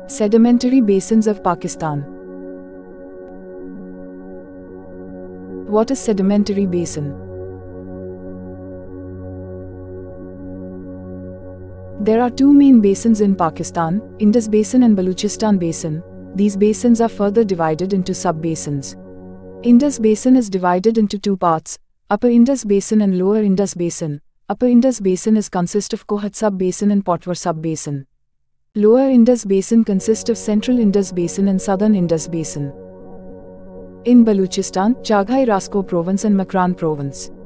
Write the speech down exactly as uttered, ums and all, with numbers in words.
Sedimentary basins of Pakistan. What is sedimentary basin? There are two main basins in Pakistan, Indus Basin and Balochistan Basin. These basins are further divided into sub-basins. Indus Basin is divided into two parts, Upper Indus Basin and Lower Indus Basin. Upper Indus Basin is consist of Kohat sub-basin and Potwar sub-basin. Lower Indus Basin consists of Central Indus Basin and Southern Indus Basin. In Balochistan, Chaghai Rasko Province and Makran Province.